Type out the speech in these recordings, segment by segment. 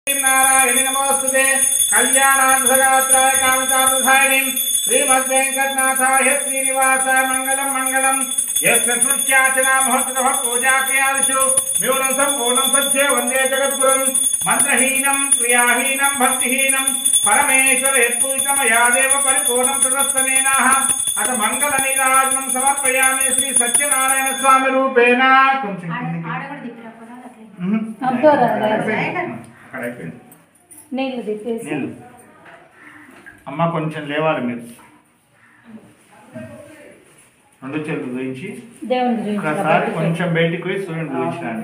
नारायणी नमोस्तुते कल्याणार्थगात्राय कामचार्थसायिनीं श्रीमद्वेंकटनाथाय श्रीनिवासाय मंगलम मंगलम यस्य स्मृत्याचना महत्तमः पूजाक्रियादिषु न्यूनं सम्पूर्णं सत्ये वन्दे जगद्गुरुं मंत्रहीनं क्रियाहीनं भक्तिहीनं परमेश्वर यत्पूजितमया देव परिपूर्णं तदस्तनेनाः अथ मंगलनीराजनं समर्पयामि श्री सत्यनारायण स्वामी रूपेण అమ్మ కొంచెం లేవాలి మీరు రెండు చేతులు గురించి ఒకసారి కొంచెం బయటికి పోయి సూర్యుని గురించినండి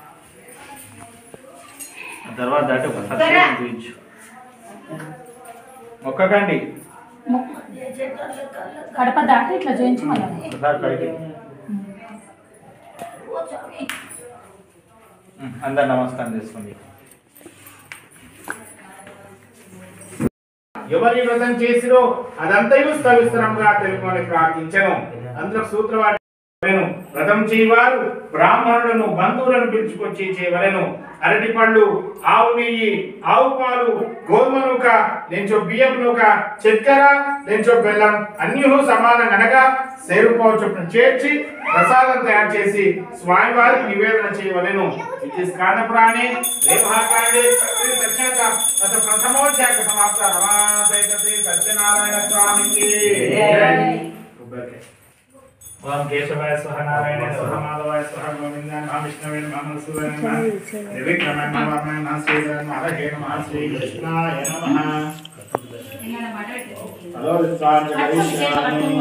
తర్వాత దాటి ఒకసారి సూర్యుని గురించి మొక్కకండి కడప దాటి ఇట్లా చేయించి మళ్ళీ ఒకసారి పైకి అందరు నమస్కారం చేసుకోండి ఎవరి వ్రతం చేసిరో అదంతయు స్థవిస్తరంగా తెలుపుకొని ప్రార్థించను అందులో సూత్రవాడు వ్రతం చేయవారు బ్రాహ్మణులను బంధువులను పిలుచుకొచ్చి చేయవలెను అరటి పళ్ళు ఆవు నెయ్యి ఆవు పాలు గోధుమ నూక లెంచో బియ్యం నూక చక్కెర లెంచో బెల్లం అన్నీ సమానంగా అనగా సేరుపావు చొప్పున చేర్చి ప్రసాదం తయారు చేసి స్వామివారికి నివేదన చేయవలెను ఇది స్కాంద పురాణే రేమహాకాండే సత్యత అత ప్రథమోధ్యాయ సమాప్త రమాసైత శ్రీ సత్యనారాయణ స్వామికి ओम केशवाय स्वाहा नारायणाय स्वाहा माधवाय स्वाहा गोविंदाय नमः विष्णवे नमः मनसूय नमः त्रिविक्रमाय नमः नमः श्रीधराय नमः हरे नमः श्री कृष्णाय नमः हेलो विश्वास जगदीश्वराय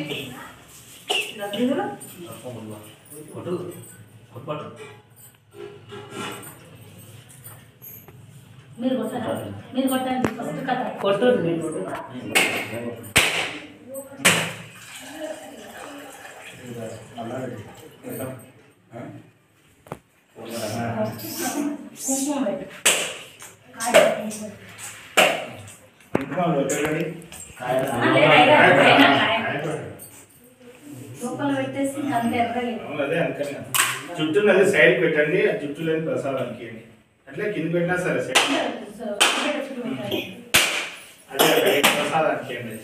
మీరు కొట్టండి ఫస్ట్ కథ కొట్టండి జుట్టున్నది సైడ్ పెట్టండి ఆ జుట్టు లేని ప్రసాదానికి అట్లే కింద పెట్టినా సరే అదే ప్రసాదానికి అండి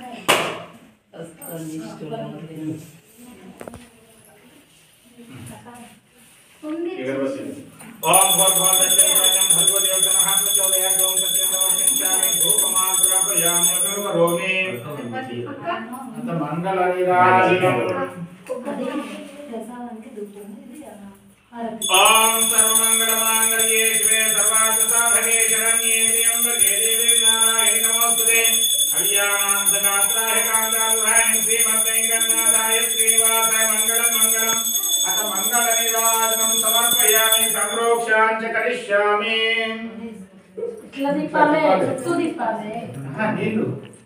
ओम भगवते भगवते महाप्रचोदयाय ओम सत्यनारायण धूपमाग्रहयामि करोमि अंत मंगलनिराजनम् ओम सर्वमंगलमांगल्ये शिवे सर्वार्थसाधके शरण्ये त्र्यंबके देवी नारायणि नमोस्तुते कल्याणार्थगात्राय कामचार्थसाय श्रीमद्वेंकटनाथाय श्रीनिवासाय मंगलम मंगलम अथ मंगलनिराजनं समर्पयामि संप्रोक्षाञ्च करिष्यामि ఇట్లా దీపాలే చుట్టూ దీపాలే నీళ్ళు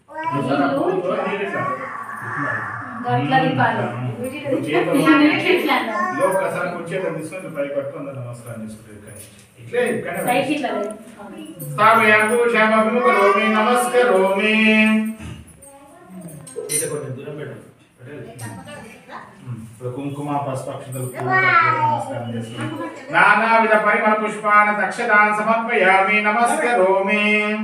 గట్ల దీపాలే ఒకసారి కూర్చోటం తీసుకొని పై పట్టుకొని నమస్కారం చేసుకుంటారు ఇట్లే స్థాపయామి క్షేమము కరోమి నమస్కరోమి ఇది కొంచెం దూరం పెట్టు కుంకుమ పసుపక్షతలు నమస్కారం చేసుకుంటారు నానావిధ పరిమళ పుష్పాన దక్షతాన్ సమర్పయామి నమస్కరోమి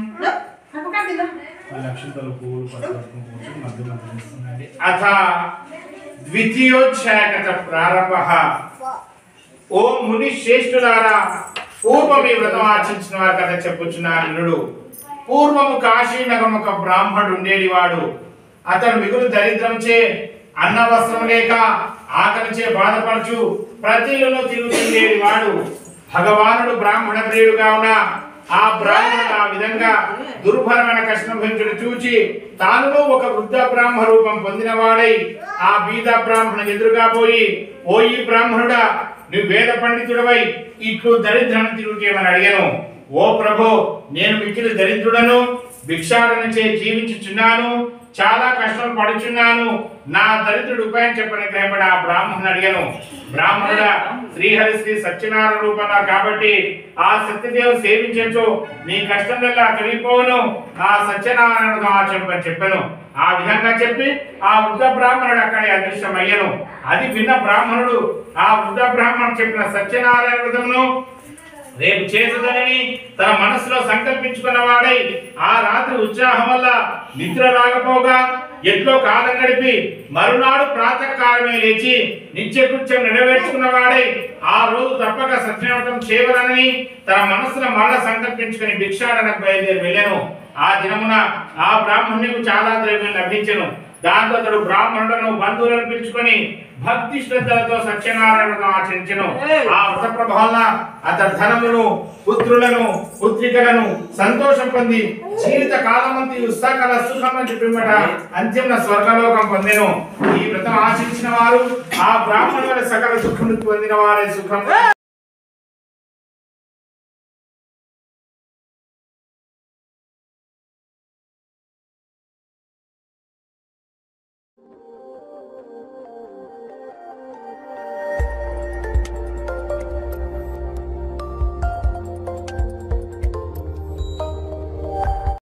లక్షతలు పూలు పసుపు మధ్యలో చేస్తున్నది అథ ద్వితీయోధ్యాయ ప్రారంభః ఓ ముని శ్రేష్ఠులారా పూర్వం ఈ వ్రతం ఆచరించిన వారి కథ చెప్పుచున్నారు వినుడు పూర్వము కాశీ నగరం ఒక బ్రాహ్మణుడు ఉండేడివాడు అతను మిగులు దరిద్రంచే అన్న వస్త్రం లేక ఆకలిచే బాధపడుచు ప్రతిలో తిరుగుతుండేవాడు భగవానుడు బ్రాహ్మణ ప్రియుడుగా ఉన్న ఆ బ్రాహ్మణుడు ఆ విధంగా దుర్భరమైన కష్టం భరించుడు చూచి తాను ఒక వృద్ధ బ్రాహ్మ రూపం పొందినవాడై ఆ బీద బ్రాహ్మణుని ఎదురుగా పోయి ఓ ఈ బ్రాహ్మణుడా నువ్వు వేద పండితుడవై ఇట్లు దరిద్రాన్ని తిరుగుకేమని అడిగాను ఓ ప్రభో నేను మిక్కిలి దరిద్రుడను భిక్షాటన చే జీవించుచున్నాను చాలా కష్టం పడుచున్నాను నా దరిద్రుడు ఉపాయం చెప్పని గ్రహపడి ఆ బ్రాహ్మణుని అడిగాను బ్రాహ్మణుడా శ్రీహరి శ్రీ సత్యనారాయణ రూపంగా కాబట్టి ఆ సత్యదేవు సేవించు నీ కష్టంలో తొలగిపోవును ఆ సత్యనారాయణ చెప్పని చెప్పాను ఆ విధంగా చెప్పి ఆ వృద్ధ బ్రాహ్మణుడు అక్కడే అదృశ్యమయ్యను అది విన్న బ్రాహ్మణుడు ఆ వృద్ధ బ్రాహ్మణుడు చెప్పిన సత్యనారాయణ వ్రతమును రేపు చేసేదని తన మనసులో సంకల్పించుకున్న వాడై ఆ రాత్రి ఉత్సాహం వల్ల నిద్ర రాకపోగా ఎట్లో కాలం గడిపి మరునాడు ప్రాతకాలమే లేచి నిత్యకృత్యం నెరవేర్చుకున్న వాడై ఆ రోజు తప్పక సత్యవ్రతం చేయవలనని తన మనసులో మరల సంకల్పించుకుని భిక్షాటనకు బయలుదేరి వెళ్ళాను. ఆ దినమున ఆ బ్రాహ్మణునికి చాలా ద్రవ్యం లభించెను. దాంతో అతడు బ్రాహ్మణులను బంధువులను పిలుచుకొని భక్తి శ్రద్ధలతో సత్యనారాయణ ఆచరించెను. ఆ వ్రత ప్రభావన అతడు ధనమును, పుత్రులను, పుత్రికలను సంతోషం పొంది జీవిత కాలమంతి సకల సుఖం పిమ్మట అంతిమ స్వర్గలోకం పొందెను. ఈ వ్రతం ఆచరించిన వారు ఆ బ్రాహ్మణుల సకల సుఖం పొందిన వారే సుఖం